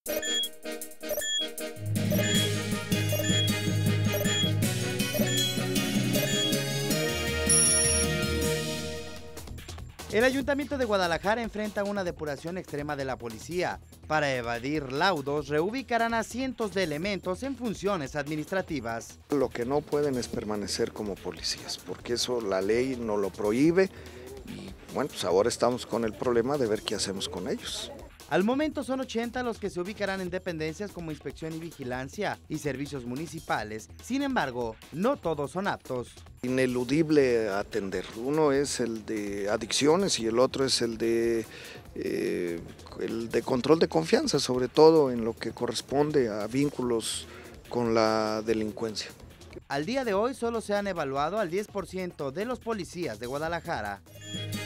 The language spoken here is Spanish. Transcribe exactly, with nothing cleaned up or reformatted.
El Ayuntamiento de Guadalajara enfrenta una depuración extrema de la policía. Para evadir laudos, reubicarán a cientos de elementos en funciones administrativas. Lo que no pueden es permanecer como policías, porque eso la ley no lo prohíbe y bueno, pues ahora estamos con el problema de ver qué hacemos con ellos. Al momento son ochenta los que se ubicarán en dependencias como inspección y vigilancia y servicios municipales. Sin embargo, no todos son aptos. Ineludible atender. Uno es el de adicciones y el otro es el de, eh, el de control de confianza, sobre todo en lo que corresponde a vínculos con la delincuencia. Al día de hoy solo se han evaluado al diez por ciento de los policías de Guadalajara.